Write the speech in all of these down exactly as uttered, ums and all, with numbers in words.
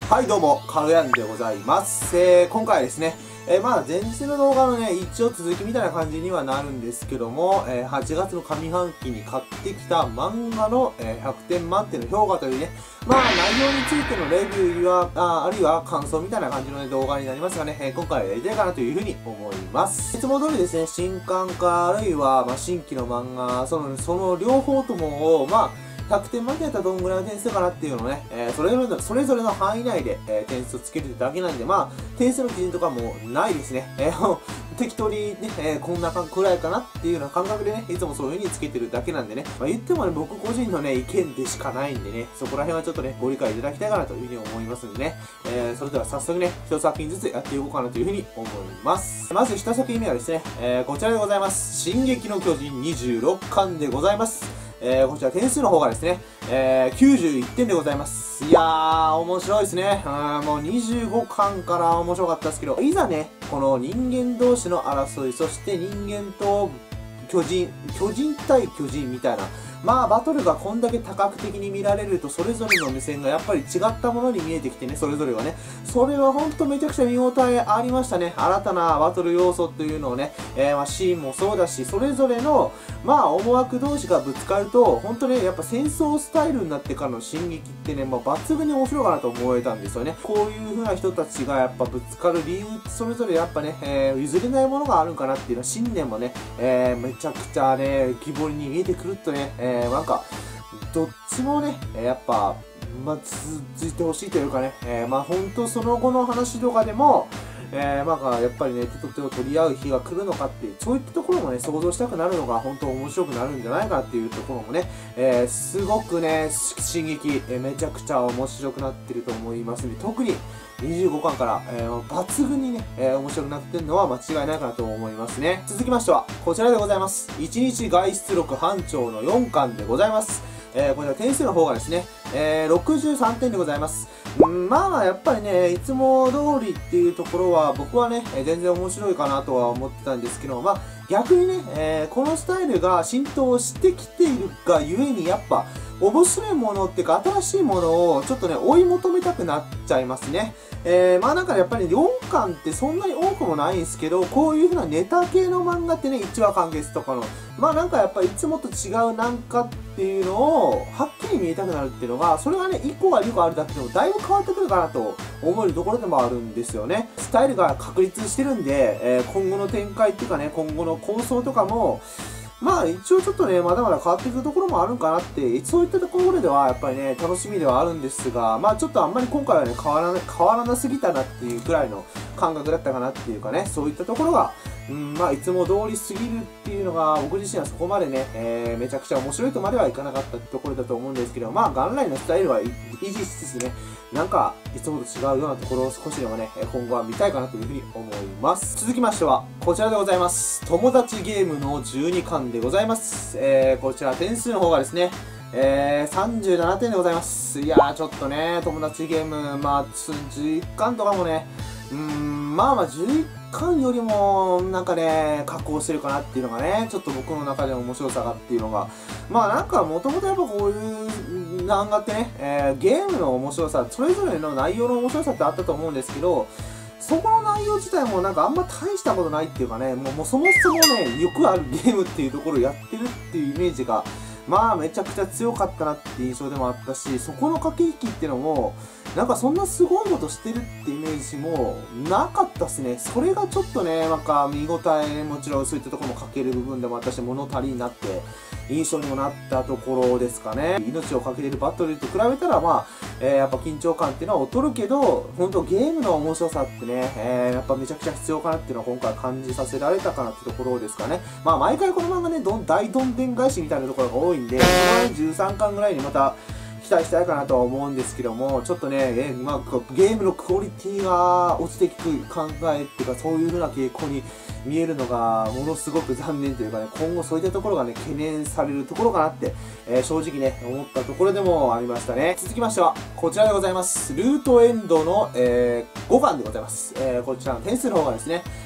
はいどうも、かぐやんでございます。えー、今回はですね、えー、まあ前日の動画のね、一応続きみたいな感じにはなるんですけども、えー、はちがつの上半期に買ってきた漫画の、えー、ひゃくてん満点の評価というね、まあ内容についてのレビューや、あ, あるいは感想みたいな感じの、ね、動画になりますがね、えー、今回はやりたいかなというふうに思います。いつも通りですね、新刊かあるいは、まあ、新規の漫画、その、その両方ともを、まあひゃくてん満点やったらどんぐらいの点数かなっていうのをね、えー、それぞれの、それぞれの範囲内で、えー、点数をつけるだけなんで、まあ、点数の基準とかもないですね。えー、適当にね、えー、こんなくらいかなっていうような感覚でね、いつもそういう風につけてるだけなんでね、まあ言ってもね、僕個人のね、意見でしかないんでね、そこら辺はちょっとね、ご理解いただきたいかなという風に思いますんでね、えー、それでは早速ね、一作品ずつやっていこうかなという風に思います。まず一作品目はですね、えー、こちらでございます。進撃の巨人にじゅうろっかんでございます。えー、こちら点数の方がですね、えー、きゅうじゅういってんでございます。いやー、面白いですね。うん、もうにじゅうごかんから面白かったですけど、いざね、この人間同士の争い、そして人間と巨人、巨人対巨人みたいな、まあバトルがこんだけ多角的に見られるとそれぞれの目線がやっぱり違ったものに見えてきてね、それぞれはね。それはほんとめちゃくちゃ見応えありましたね。新たなバトル要素というのをね、えー、まあシーンもそうだし、それぞれのまあ思惑同士がぶつかると、ほんとね、やっぱ戦争スタイルになってからの進撃ってね、まあ抜群に面白いかなと思えたんですよね。こういう風な人たちがやっぱぶつかる理由ってそれぞれやっぱね、えー、譲れないものがあるんかなっていうのは信念もね、えー、めちゃくちゃね、希望に見えてくるとね、えー、なんか、どっちもね、やっぱ、まあ、続いてほしいというかね、えー、まあ、本当その後の話とかでも、えー、まあ、やっぱりね、手と手を取り合う日が来るのかっていう、そういったところもね、想像したくなるのが本当面白くなるんじゃないかっていうところもね、えー、すごくね、進撃、えー、めちゃくちゃ面白くなってると思いますので、特ににじゅうごかんから、えー、抜群にね、えー、面白くなってるのは間違いないかなと思いますね。続きましては、こちらでございます。いちにち外出録班長のよんかんでございます。えー、こちら点数の方がですね、えー、ろくじゅうさんてんでございます。うん、まあ、やっぱりね、いつも通りっていうところは、僕はね、全然面白いかなとは思ってたんですけど、まあ、逆にね、えー、このスタイルが浸透してきているがゆえに、やっぱ、面白いものっていうか、新しいものをちょっとね、追い求めたくなっちゃいますね。えー、まあなんかやっぱりよんかんってそんなに多くもないんですけど、こういう風なネタ系の漫画ってね、いちわ完結とかの、まあなんかやっぱりいつもと違うなんかっていうのを、はっきり見えたくなるっていうのが、それがね、いっこがにこあるだけでもだいぶ変わってくるかなと思えるところでもあるんですよね。スタイルが確立してるんで、えー、今後の展開っていうかね、今後の構想とかも、まあ一応ちょっとね、まだまだ変わってくるところもあるんかなって、そういったところではやっぱりね、楽しみではあるんですが、まあちょっとあんまり今回はね、変わらな、変わらなすぎたなっていうくらいの感覚だったかなっていうかね、そういったところが、うん、まあいつも通り過ぎるっていうのが、僕自身はそこまでね、えー、めちゃくちゃ面白いとまではいかなかったところだと思うんですけど、まあ元来のスタイルは維持しつつね、なんか、いつもと違うようなところを少しでもね、今後は見たいかなというふうに思います。続きましては、こちらでございます。友達ゲームのじゅうにかんでございます。えー、こちら点数の方がですね、えー、さんじゅうななてんでございます。いやー、ちょっとね、友達ゲーム、まあ、じゅういっかんとかもね、うーん、まあまあ、じゅういっかんよりも、なんかね、加工してるかなっていうのがね、ちょっと僕の中での面白さがっていうのが、まあなんか、もともとやっぱこういう漫画ってね、えー、ゲームの面白さ、それぞれの内容の面白さってあったと思うんですけど、そこの内容自体もなんかあんま大したことないっていうかね、もうもうそもそもね、よくあるゲームっていうところをやってるっていうイメージが、まあめちゃくちゃ強かったなっていう印象でもあったし、そこの駆け引きっていうのも、なんかそんなすごいことしてるってイメージもなかったっすね。それがちょっとね、なんか見応え、もちろんそういったところも欠ける部分でもあったし、物足りになって、印象にもなったところですかね。命をかけれるバトルと比べたら、まあ、えー、やっぱ緊張感っていうのは劣るけど、ほんとゲームの面白さってね、えー、やっぱめちゃくちゃ必要かなっていうのは今回感じさせられたかなってところですかね。まあ毎回この漫画ね、どん大どんでん返しみたいなところが多いんで、このじゅうさんかんぐらいにまた、期待したいかなとは思うんですけども、ちょっとね、えーまあ、ゲームのクオリティが落ちていく考えっていうか、そういう風な傾向に見えるのが、ものすごく残念というかね、今後そういったところがね、懸念されるところかなって、えー、正直ね、思ったところでもありましたね。続きましては、こちらでございます。ルートエンドの、えー、ごかんでございます。えー、こちらの点数の方がですね、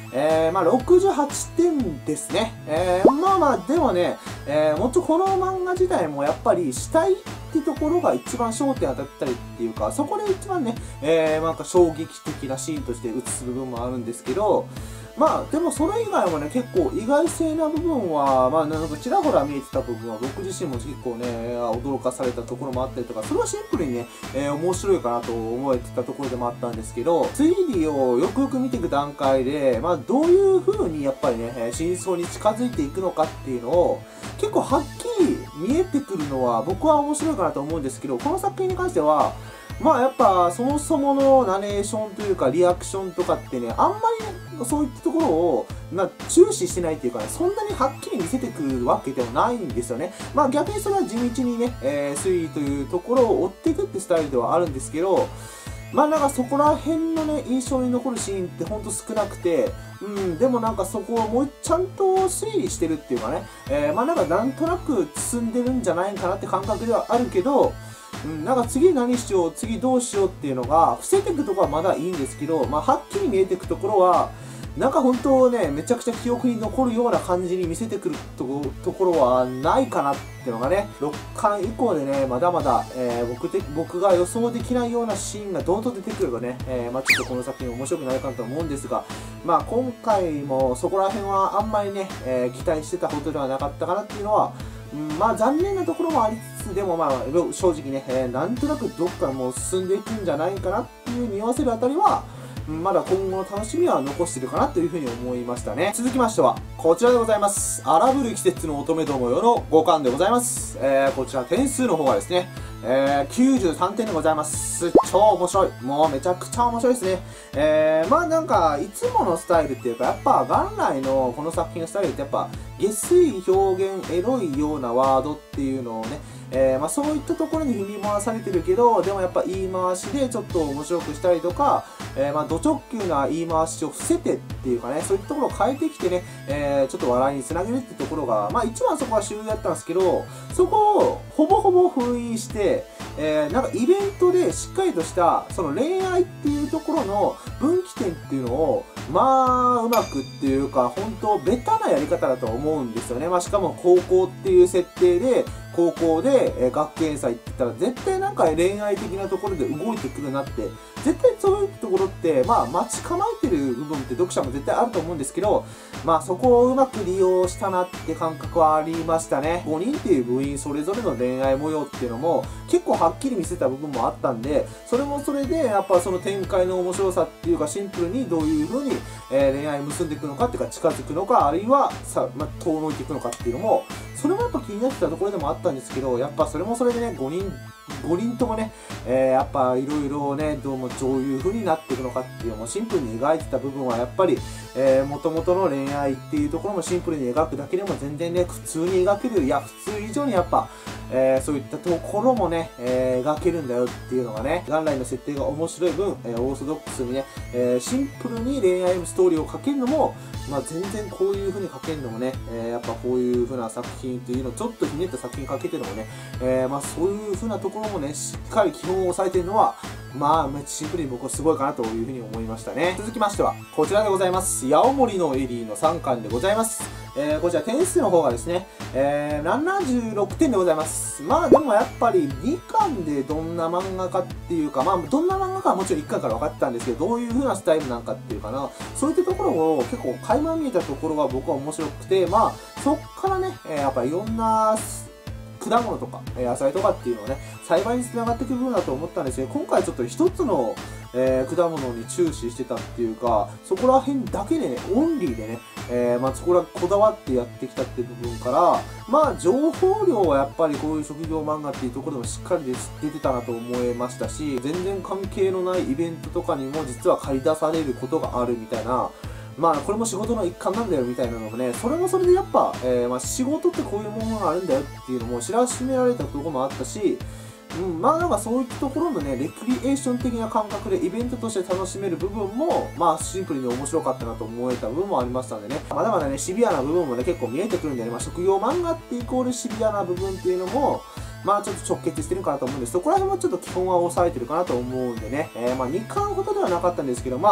えー、まあ、ろくじゅうはってんですね。えー、まあまあ、でもね、えー、もっとこの漫画自体もやっぱりしたいってところが一番焦点当たったりっていうか、そこで一番ね、えー、なんか衝撃的なシーンとして映す部分もあるんですけど、まあ、でもそれ以外もね、結構意外性な部分は、まあ、なんかちらほら見えてた部分は、僕自身も結構ね、驚かされたところもあったりとか、それはシンプルにね、えー、面白いかなと思えてたところでもあったんですけど、推理をよくよく見ていく段階で、まあ、どういう風にやっぱりね、真相に近づいていくのかっていうのを、結構はっきり見えてくるのは、僕は面白いかなと思うんですけど、この作品に関しては、まあやっぱそもそものナレーションというかリアクションとかってね、あんまりね、そういったところを、まあ、注視してないっていうかね、そんなにはっきり見せてくるわけではないんですよね。まあ逆にそれは地道にね、えー、推理というところを追っていくってスタイルではあるんですけど、まあなんかそこら辺のね、印象に残るシーンってほんと少なくて、うん、でもなんかそこをもうちゃんと推理してるっていうかね、えー、まあなんかなんとなく進んでるんじゃないかなって感覚ではあるけど、うん、なんか次何しよう、次どうしようっていうのが、伏せていくところはまだいいんですけど、まあ、はっきり見えていくところは、なんか本当ね、めちゃくちゃ記憶に残るような感じに見せてくるとこところはないかなっていうのがね、ろっかん以降でね、まだまだ、えー、僕で僕が予想できないようなシーンがどんどん出てくればね、えー、まあちょっとこの作品面白くなるかなと思うんですが、まあ今回もそこら辺はあんまりね、えー、期待してたほどではなかったかなっていうのは、うん、まあ残念なところもありつつ、でもまあ正直ね、えー、なんとなくどっかもう進んでいくんじゃないかなっていう匂わせるあたりは、まだ今後の楽しみは残してるかなというふうに思いましたね。続きましては、こちらでございます。荒ぶる季節の乙女どもよのごかんでございます。えー、こちら点数の方がですね、えー、きゅうじゅうさんてんでございます。超面白い。もうめちゃくちゃ面白いですね。えー、まあなんか、いつものスタイルっていうか、やっぱ元来のこの作品のスタイルってやっぱ、下水表現、エロいようなワードっていうのをね、えー、まあそういったところに振り回されてるけど、でもやっぱ言い回しでちょっと面白くしたりとか、えー、まあ、ド直球な言い回しを伏せてっていうかね、そういったところを変えてきてね、えー、ちょっと笑いにつなげるってところが、まあ一番そこは主流だったんですけど、そこをほぼほぼ封印して、えー、なんかイベントでしっかりとした、その恋愛っていうところの分岐点っていうのを、まあ、うまくっていうか、本当ベタなやり方だと思うんですよね。まあしかも高校っていう設定で、高校で、えー、学園祭って言ったら絶対なんか恋愛的なところで動いてくるなって、絶対そういうところって、まあ待ち構えてる部分って読者も絶対あると思うんですけど、まあそこをうまく利用したなって感覚はありましたね。ごにんっていう部員それぞれの恋愛模様っていうのも結構はっきり見せた部分もあったんで、それもそれでやっぱその展開の面白さっていうかシンプルにどういう風に、えー、恋愛結んでいくのかっていうか近づくのか、あるいはさ、まあ、遠のいていくのかっていうのも、それもやっぱ気になってたところでもあったんですけど、やっぱそれもそれでね、ごにん、ごにんともね、えー、やっぱいろいろね、どうもどういう風になっていくのかっていうのもシンプルに描いてた部分はやっぱり、えー、元々の恋愛っていうところもシンプルに描くだけでも全然ね、普通に描ける、いや、普通以上にやっぱ、えー、そういったところもね、えー、描けるんだよっていうのがね、元来の設定が面白い分、えー、オーソドックスにね、えー、シンプルに恋愛ストーリーを描けるのも、まあ全然こういう風に描けるのもね、えー、やっぱこういう風な作品っていうのをちょっとひねった作品描けてるのもね、えー、まあそういう風なところもね、しっかり基本を押さえてるのは、まあ、シンプルに僕はすごいかなというふうに思いましたね。続きましては、こちらでございます。ヤオモリのエリーのさんかんでございます。えー、こちら点数の方がですね、えー、ななじゅうろくてんでございます。まあでもやっぱりにかんでどんな漫画かっていうか、まあどんな漫画かはもちろんいっかんから分かってたんですけど、どういう風なスタイルなんかっていうかな、そういったところを結構垣間見えたところが僕は面白くて、まあそっからね、えー、やっぱりいろんな果物とか野菜とかっていうのをね、栽培につながっていく部分だと思ったんですけど、今回ちょっと一つの、えー、果物に注視してたっていうか、そこら辺だけでね、オンリーでね、えー、まあそこらこだわってやってきたっていう部分から、まあ情報量はやっぱりこういう職業漫画っていうところでもしっかり出てたなと思いましたし、全然関係のないイベントとかにも実は借り出されることがあるみたいな、まあこれも仕事の一環なんだよみたいなのもね、それもそれでやっぱ、えー、まあ仕事ってこういうものがあるんだよっていうのも知らしめられたところもあったし、うん、まあなんかそういったところのね、レクリエーション的な感覚でイベントとして楽しめる部分も、まあシンプルに面白かったなと思えた部分もありましたんでね、まだまだね、シビアな部分もね、結構見えてくるんでね、まあ職業漫画ってイコールシビアな部分っていうのも、まあちょっと直結してるかなと思うんです。そこら辺もちょっと基本は抑えてるかなと思うんでね。えー、まあにかんほどではなかったんですけど、まあ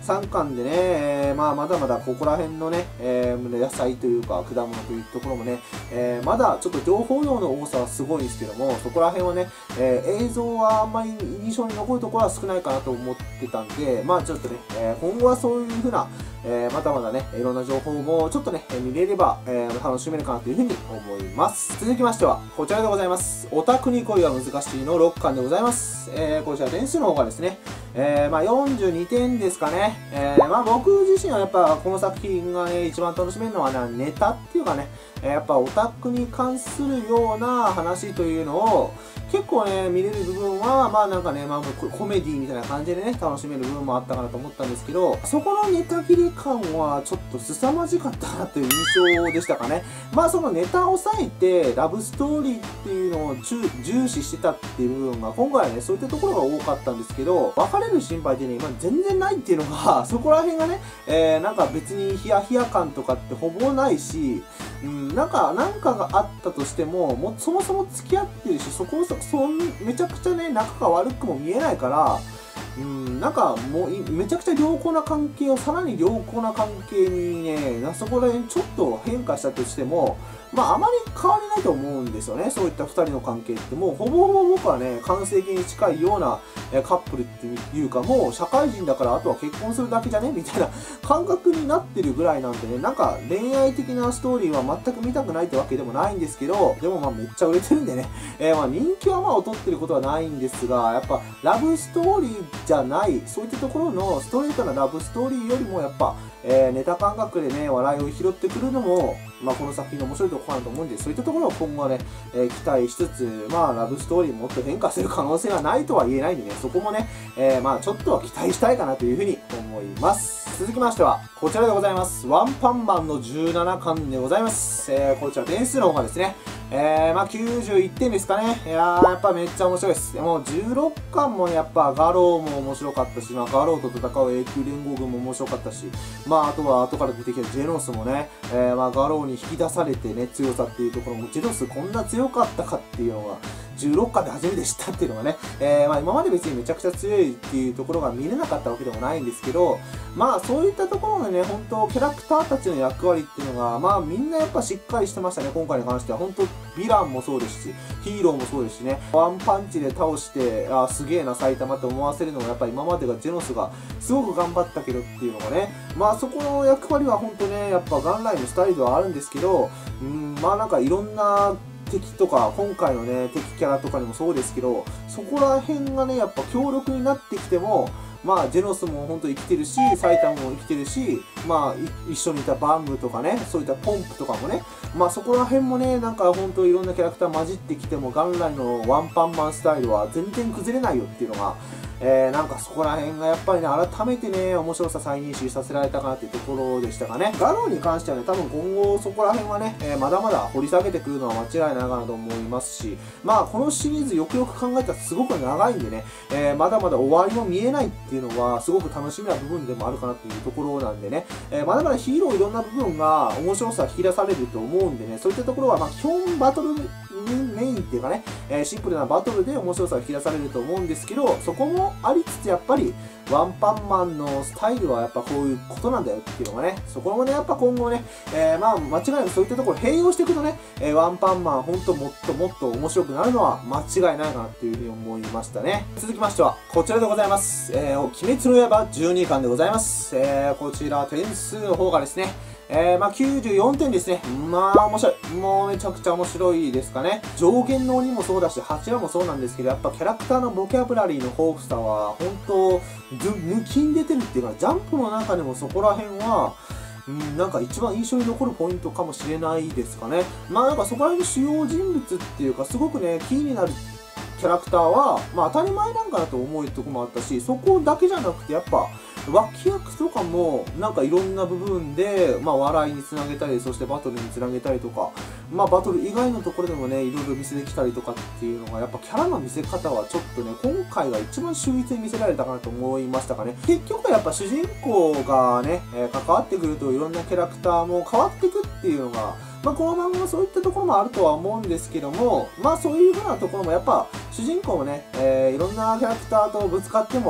さんかんでね、えー、まあまだまだここら辺のね、えー、野菜というか果物というところもね、えー、まだちょっと情報量の多さはすごいんですけども、そこら辺はね、えー、映像はあんまり印象に残るところは少ないかなと思ってたんで、まあちょっとね、えー、今後はそういう風な、えー、まだまだね、いろんな情報もちょっとね、見れれば、えー、楽しめるかなというふうに思います。続きましては、こちらでございます。オタクに恋は難しいのろっかんでございます。えー、こちら点数の方がですね、えー、まあよんじゅうにてんですかね。えー、まあ僕自身はやっぱこの作品がね、一番楽しめるのはな、ネタっていうかね、えー、やっぱオタクに関するような話というのを、結構ね、見れる部分は、まあなんかね、まあコメディみたいな感じでね、楽しめる部分もあったかなと思ったんですけど、そこのネタ切り感はちょっと凄まじかったなという印象でしたかね。まあそのネタを抑えて、ラブストーリーっていうのを重視してたっていう部分が、今回はね、そういったところが多かったんですけど、別れる心配ってね、今全然ないっていうのが、そこら辺がね、えー、なんか別にヒヤヒヤ感とかってほぼないし、うん、なんか、なんかがあったとしても、もうそもそも付き合ってるし、そこそ、そん、めちゃくちゃね、仲が悪くも見えないから、うん、なんかもう、めちゃくちゃ良好な関係を、さらに良好な関係にね、そこら辺ちょっと変化したとしても、まあ、あまり変わりないと思うんですよね。そういったふたりの関係って。もう、ほぼほぼ僕はね、完成形に近いようなえカップルっていうか、もう、社会人だからあとは結婚するだけじゃねみたいな感覚になってるぐらいなんでね、なんか、恋愛的なストーリーは全く見たくないってわけでもないんですけど、でもまあ、めっちゃ売れてるんでね、えー、まあ、人気はまあ、劣ってることはないんですが、やっぱ、ラブストーリーじゃない、そういったところのストレートなラブストーリーよりも、やっぱ、えー、ネタ感覚でね、笑いを拾ってくるのも、まあ、この作品の面白いところかなと思うんで、そういったところを今後はね、えー、期待しつつ、まあ、ラブストーリーもっと変化する可能性はないとは言えないんでね、そこもね、えー、まあ、ちょっとは期待したいかなというふうに思います。続きましては、こちらでございます。ワンパンマンのじゅうななかんでございます。えー、こちら点数の方がですね、えー、まあ、きゅうじゅういってんですかね。いやー、やっぱめっちゃ面白いです。もうじゅうろっかんもやっぱガローも面白かったし、まあ、ガローと戦う永久連合軍も面白かったし、まあ、あとは後から出てきたジェノスもね、えー、まあ、ガローに引き出されてね、強さっていうところも、ジェノスこんな強かったかっていうのが、じゅうろっかんで初めて知ったっていうのがね、えー、まあ今まで別にめちゃくちゃ強いっていうところが見れなかったわけでもないんですけど、まあそういったところのね、本当キャラクターたちの役割っていうのが、まあみんなやっぱしっかりしてましたね、今回に関しては。本当ヴィランもそうですし、ヒーローもそうですしね、ワンパンチで倒して、あ、すげえな埼玉って思わせるのがやっぱ今までがジェノスがすごく頑張ったけどっていうのがね、まあそこの役割は本当ね、やっぱ元来のスタイルではあるんですけど、うん、まあなんかいろんな敵とか、今回のね、敵キャラとかにもそうですけど、そこら辺がね、やっぱ強力になってきても、まあ、ジェノスも本当生きてるし、埼玉も生きてるし、まあ、一緒にいたバンブとかね、そういったポンプとかもね、まあそこら辺もね、なんか本当いろんなキャラクター混じってきても、元来のワンパンマンスタイルは全然崩れないよっていうのが、えー、なんかそこら辺がやっぱりね、改めてね、面白さ再認識させられたかなっていうところでしたかね。ガローに関してはね、多分今後そこら辺はね、えー、まだまだ掘り下げてくるのは間違いないかなと思いますし、まあこのシリーズよくよく考えたらすごく長いんでね、えー、まだまだ終わりも見えないっていうのはすごく楽しみな部分でもあるかなっていうところなんでね、えー、まだまだヒーローいろんな部分が面白さ引き出されると思うんでね、そういったところはまあ基本バトルメインっていうかね、えー、シンプルなバトルで面白さが引き出されると思うんですけど、そこもありつつやっぱりワンパンマンのスタイルはやっぱこういうことなんだよっていうのがね、そこもね、やっぱ今後ね、えー、まあ間違いなくそういったところ併用していくとね、えー、ワンパンマンほんともっともっと面白くなるのは間違いないかなっていうふうに思いましたね。続きましては、こちらでございます。えー、鬼滅の刃じゅうにかんでございます。えー、こちら点数の方がですね、えー、まあ、きゅうじゅうよんてんですね。まあ、面白い。もうめちゃくちゃ面白いですかね。上限の鬼もそうだし、柱もそうなんですけど、やっぱキャラクターのボキャブラリーの豊富さは、本当抜きん出てるっていうか、ジャンプの中でもそこら辺は、うん、なんか一番印象に残るポイントかもしれないですかね。まあなんかそこら辺の主要人物っていうか、すごくね、キーになるキャラクターは、まあ当たり前なんかなと思うとこもあったし、そこだけじゃなくて、やっぱ、脇役とかも、なんかいろんな部分で、まあ笑いにつなげたり、そしてバトルにつなげたりとか、まあバトル以外のところでもね、いろいろ見せてきたりとかっていうのが、やっぱキャラの見せ方はちょっとね、今回が一番秀逸に見せられたかなと思いましたかね。結局はやっぱ主人公がね、えー、関わってくるといろんなキャラクターも変わってくっていうのが、まあこの漫画はそういったところもあるとは思うんですけども、まあそういう風なところもやっぱ主人公もね、えー、いろんなキャラクターとぶつかっても、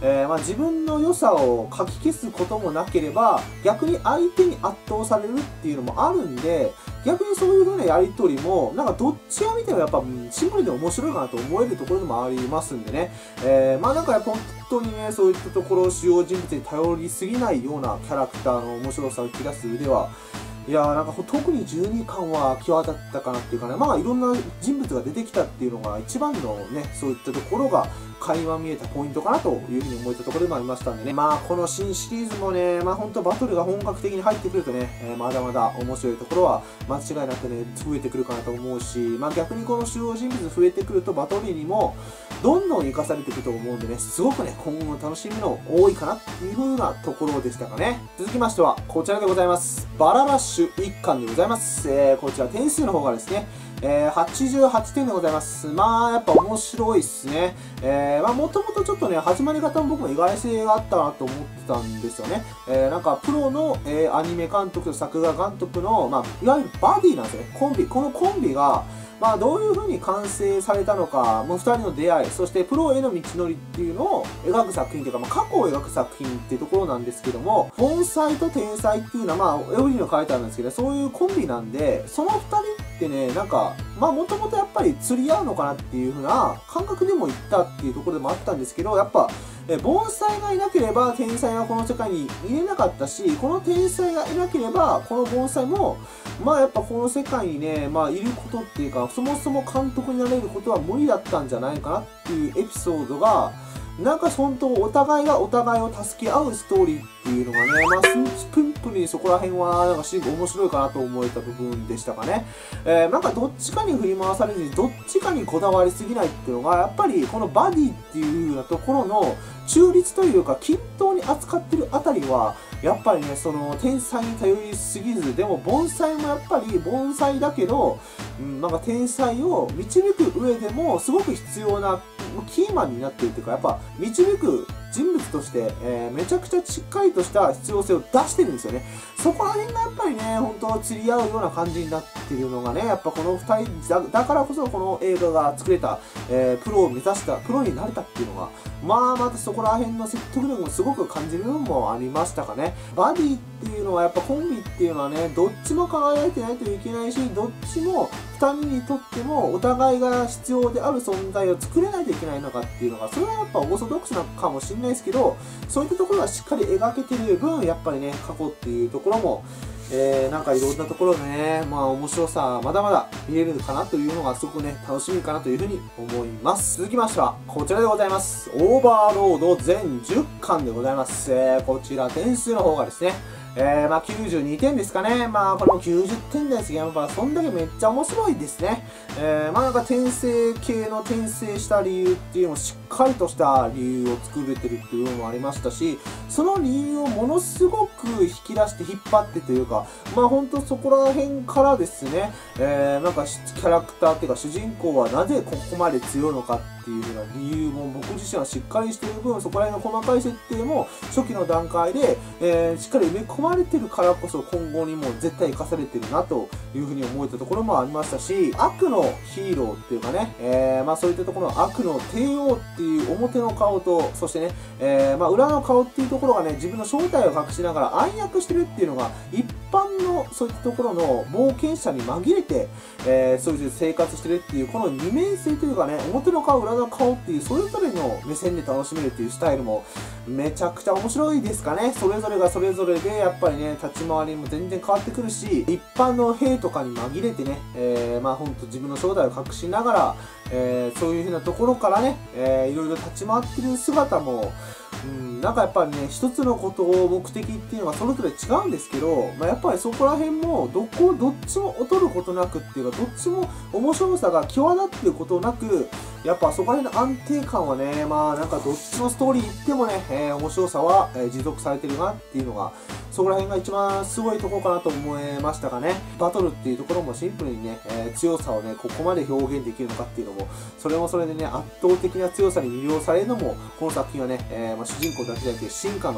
えー、まあ自分の良さをかき消すこともなければ、逆に相手に圧倒されるっていうのもあるんで、逆にそういう風なやりとりも、なんかどっちが見てもやっぱシンプルで面白いかなと思えるところでもありますんでね。えー、まあなんか本当にね、そういったところ、主要人物に頼りすぎないようなキャラクターの面白さを引き出す腕は、いやーなんか特にじゅうにかんは際立ったかなっていうかね、まあいろんな人物が出てきたっていうのが一番のね、そういったところが垣間見えたポイントかなというふうに思えたところでもありましたんでね。まあこの新シリーズもね、まあほんとバトルが本格的に入ってくるとね、えー、まだまだ面白いところは間違いなくね、増えてくるかなと思うし、まあ逆にこの主要人物増えてくるとバトルにもどんどん活かされていくと思うんでね、すごくね、今後の楽しみの多いかなっていう風なところでしたかね。続きましては、こちらでございます。バララッシュいっかんでございます。えー、こちら点数の方がですね、えー、はちじゅうはちてんでございます。まあ、やっぱ面白いっすね。えー、まあ、もともとちょっとね、始まり方も僕も意外性があったなと思ってたんですよね。えー、なんか、プロの、えー、アニメ監督と作画監督の、まあ、いわゆるバディなんですよね。コンビ。このコンビが、まあ、どういう風に完成されたのか、もう二人の出会い、そしてプロへの道のりっていうのを描く作品というか、まあ、過去を描く作品っていうところなんですけども、盆栽と天才っていうのは、まあ、エオリーの書いてあるんですけど、そういうコンビなんで、その二人ってね、なんか、まあ、もともとやっぱり釣り合うのかなっていう風な感覚でも言ったっていうところでもあったんですけど、やっぱ、え盆栽がいなければ天才はこの世界にいれなかったし、この天才がいなければこの盆栽もまあやっぱこの世界にね、まあいることっていうか、そもそも監督になれることは無理だったんじゃないかなっていうエピソードが、なんか本当お互いがお互いを助け合うストーリーっていうのがね、まあシンプルにそこら辺はなんかすごい面白いかなと思えた部分でしたかね。えー、なんかどっちかに振り回されずにどっちかにこだわりすぎないっていうのが、やっぱりこのバディっていう風なところの中立というか均等に扱ってるあたりは、やっぱりね、その天才に頼りすぎず、でも盆栽もやっぱり盆栽だけど、うん、なんか天才を導く上でもすごく必要なキーマンになっているというか、やっぱ導く人物として、えー、めちゃくちゃしっかりとした必要性を出してるんですよね。そこら辺がやっぱりね、本当釣り合うような感じになっているのがね、やっぱこのふたりだ、だからこそこの映画が作れた、えー、プロを目指した、プロになれたっていうのが、まあまたそこら辺の説得力もすごく感じるのもありましたかね。バディっていうのはやっぱコンビっていうのはね、どっちも輝いてないといけないし、どっちもふたりにとってもお互いが必要である存在を作れないといけないのかっていうのが、それはやっぱオーソドックスなのかもしれないですけど、そういったところがしっかり描けてる分、やっぱりね、過去っていうところも、えー、なんかいろんなところでね、まあ面白さ、まだまだ見れるかなというのがすごくね、楽しみかなというふうに思います。続きましては、こちらでございます。オーバーロード全じゅっかんでございます。えー、こちら点数の方がですね、えー、まあきゅうじゅうにてんですかね。まあこれもきゅうじゅってんですけど、やっぱそんだけめっちゃ面白いですね。えー、まあなんか転生系の転生した理由っていうのをしっかりとした理由を作れてるっていうのもありましたし、その理由をものすごく引き出して引っ張ってというか、まあほんとそこら辺からですね、えー、なんかキャラクターっていうか主人公はなぜここまで強いのかっていうような理由も僕自身はしっかりしている分、そこら辺の細かい設定も初期の段階で、えー、しっかり埋め込まれてるからこそ今後にも絶対生かされてるなというふうに思えたところもありましたし、悪のヒーローっていうかね、えー、まあそういったところの悪の帝王っていう表の顔と、そしてね、えー、まあ裏の顔っていうところがね、自分の正体を隠しながら暗躍してるっていうのが、一般のそういったところの冒険者に紛れて、えー、そういう生活してるっていう、この二面性というかね、表の顔、裏の顔っていう、それぞれの目線で楽しめるっていうスタイルも、めちゃくちゃ面白いですかね。それぞれがそれぞれで、やっぱりね、立ち回りも全然変わってくるし、一般の兵とかに紛れてね、えー、まあほんと自分の正体を隠しながら、えー、そういう風なところからね、えー、いろいろ立ち回ってる姿も、うん、なんかやっぱりね、一つのことを目的っていうのがそれぞれ違うんですけど、まあ、やっぱりそこら辺も、どこ、どっちも劣ることなくっていうか、どっちも面白さが際立ってることなく、やっぱそこら辺の安定感はね、まあなんかどっちのストーリー行ってもね、えー、面白さは、えー、持続されてるなっていうのが、そこら辺が一番すごいところかなと思いましたかね。バトルっていうところもシンプルにね、えー、強さをね、ここまで表現できるのかっていうのも、それもそれでね、圧倒的な強さに魅了されるのも、この作品はね、えーまあ、主人公だけじゃなくて進化の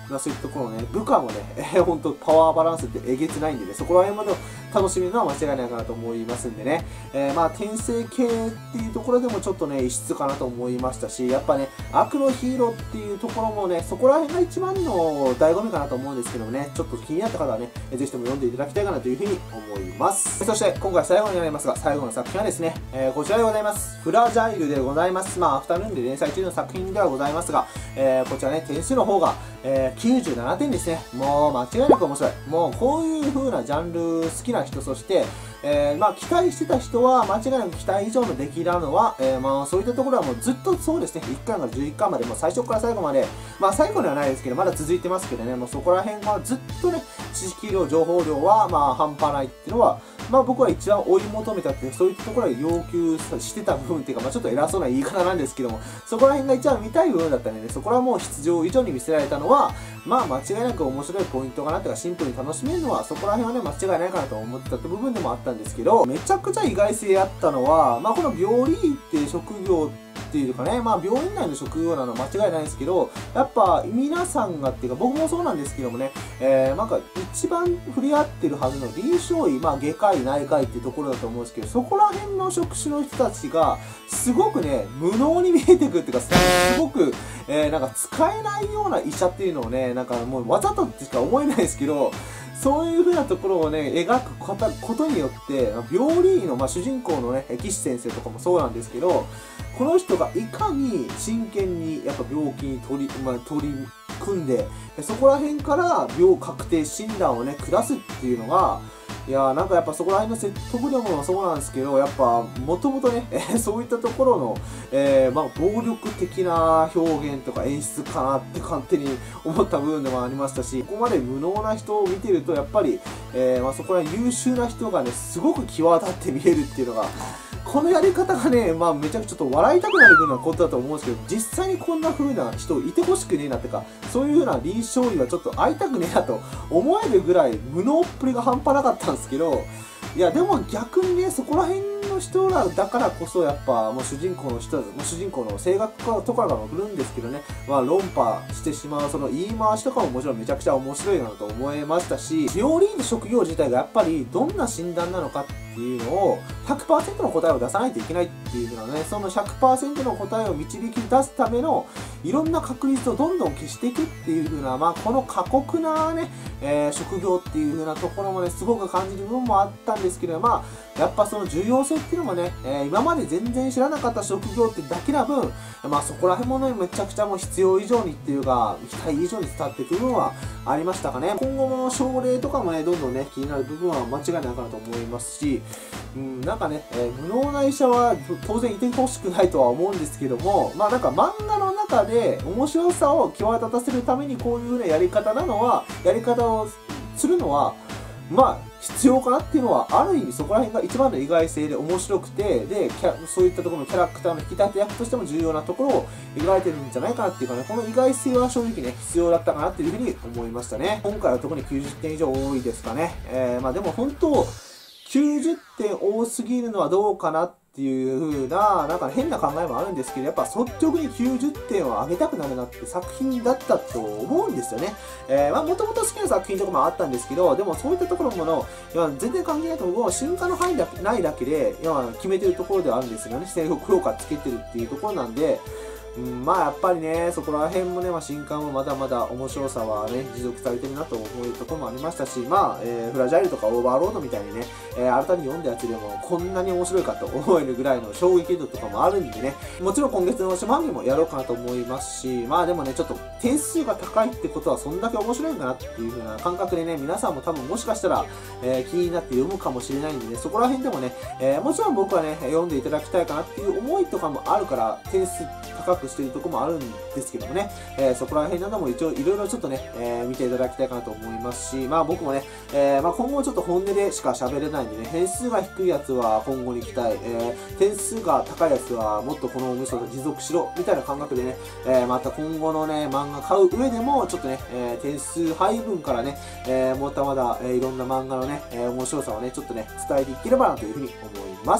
まあ、そういったところね、部下もね、えー、ほんとパワーバランスってえげつないんでね、そこら辺まで楽しみるのは間違いないかなと思いますんでね、えー、まあ、転生系っていうところでもちょっとね、異質かなと思いましたし、やっぱね、悪のヒーローっていうところもね、そこら辺が一番の醍醐味かなと思うんですけどもね、ちょっと気になった方はね、ぜひとも読んでいただきたいかなというふうに思います。そして、今回最後になりますが、最後の作品はですね、えー、こちらでございます。フラジャイルでございます。まあ、アフタヌーンで連載中の作品ではございますが、えー、こちらね、点数の方が、えー、きゅうじゅうななてんですね。もう間違いなく面白い。もうこういう風なジャンル好きな人、そして、えー、まあ期待してた人は間違いなく期待以上の出来なのは、えー、まあそういったところはもうずっとそうですね、いっかいからじゅういっかいまで、もう最初から最後まで、まあ最後ではないですけど、まだ続いてますけどね、もうそこら辺はずっとね、知識量、情報量はまあ半端ないっていうのは、まあ僕は一番追い求めたって、そういったところで要求してた部分っていうか、まあちょっと偉そうな言い方なんですけども、そこら辺が一番見たい部分だったので、ね、そこらはもう必要以上に見せられたのは、まあ間違いなく面白いポイントかなっていうか、シンプルに楽しめるのは、そこら辺はね、間違いないかなと思ってたって部分でもあったんですけど、めちゃくちゃ意外性あったのは、まあこの病理医っていう職業っていうかね、まあ病院内の職業なのは間違いないですけど、やっぱ皆さんがっていうか、僕もそうなんですけどもね、えー、なんか一番触れ合ってるはずの臨床医、まあ外科医、内科医っていうところだと思うんですけど、そこら辺の職種の人たちが、すごくね、無能に見えてくるっていうか、すごく、えー、なんか使えないような医者っていうのをね、なんかもうわざとってしか思えないですけど、そういう風なところをね、描くことによって、病理医の、まあ、主人公のね、岸先生とかもそうなんですけど、この人がいかに真剣にやっぱ病気に取り、まあ、取り組んで、そこら辺から病確定診断をね、下すっていうのが、いやーなんかやっぱそこら辺の説得力もそうなんですけど、やっぱもともとね、えー、そういったところの、えー、まあ暴力的な表現とか演出かなって勝手に思った部分でもありましたし、ここまで無能な人を見てるとやっぱり、えー、まあそこら優秀な人がね、すごく際立って見えるっていうのが、このやり方がね、まあめちゃくちゃちょっと笑いたくなるようなことだと思うんですけど、実際にこんな風な人いてほしくねえなってか、そういう風な臨床医はちょっと会いたくねえなと思えるぐらい無能っぷりが半端なかったんですけど、いやでも逆にね、そこら辺の人らだからこそやっぱもう主人公の人、もう主人公の性格とかがも来るんですけどね、まあ論破してしまうその言い回しとかももちろんめちゃくちゃ面白いなと思いましたし、病理医の職業自体がやっぱりどんな診断なのかっていうのを ひゃくパーセント の答えを出さないといけないっていうのはね、その ひゃくパーセント の答えを導き出すためのいろんな確率をどんどん消していくっていう風な、まあこの過酷なね、えー、職業っていう風なところもね、すごく感じる部分もあったんですけど、まあやっぱその重要性っていうのもね、えー、今まで全然知らなかった職業ってだけな分、まあそこら辺もね、めちゃくちゃもう必要以上にっていうか、期待以上に伝わっていく部分はありましたかね。今後も症例とかもね、どんどんね、気になる部分は間違いないかなと思いますし、うん、なんかね、えー、無能な医者は当然いてほしくないとは思うんですけども、まあなんか漫画の中で面白さを際立たせるためにこういうね、やり方なのは、やり方をするのは、まあ、必要かなっていうのは、ある意味そこら辺が一番の意外性で面白くて、で、キャそういったところのキャラクターの引き立て役としても重要なところを描いてるんじゃないかなっていうかね、この意外性は正直ね、必要だったかなっていうふうに思いましたね。今回は特にきゅうじゅってん以上多いですかね。えー、まあでも本当、きゅうじゅってん多すぎるのはどうかなっていう風な、なんか変な考えもあるんですけど、やっぱ率直にきゅうじゅってんを上げたくなるなって作品だったと思うんですよね。えー、まあもともと好きな作品とかもあったんですけど、でもそういったところもの、いや全然関係ないと思う。進化の範囲だけないだけで、いや決めてるところではあるんですよね。制服評価つけてるっていうところなんで、うん、まあやっぱりね、そこら辺もね、まあ新刊もまだまだ面白さはね、持続されてるなと思うところもありましたし、まあ、えー、フラジャイルとかオーバーロードみたいにね、えー、新たに読んだやつでもこんなに面白いかと思えるぐらいの衝撃度とかもあるんでね、もちろん今月の島にもやろうかなと思いますし、まあでもね、ちょっと点数が高いってことはそんだけ面白いんだなっていう風な感覚でね、皆さんも多分もしかしたら、えー、気になって読むかもしれないんでね、そこら辺でもね、えー、もちろん僕はね、読んでいただきたいかなっていう思いとかもあるから、点数高くしてるとこもあるんですけどもね、えー、そこら辺なども一応いろいろちょっとね、えー、見ていただきたいかなと思いますし、まあ僕もね、えー、まあ今後ちょっと本音でしか喋れないんでね、点数が低いやつは今後に期待、えー、点数が高いやつはもっとこの面白さ持続しろみたいな感覚でね、えー、また今後のね、漫画買う上でもちょっとね、えー、点数配分からね、えー、またまだ、えー、いろんな漫画のね、えー、面白さをね、ちょっとね、伝えていければなというふうに思います。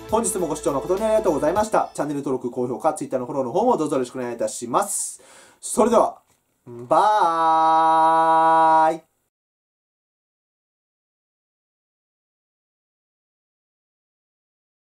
本日もご視聴誠にありがとうございました。チャンネル登録、高評価、Twitter のフォローの方もどうぞよろしくお願いいたします。それでは、バーイ。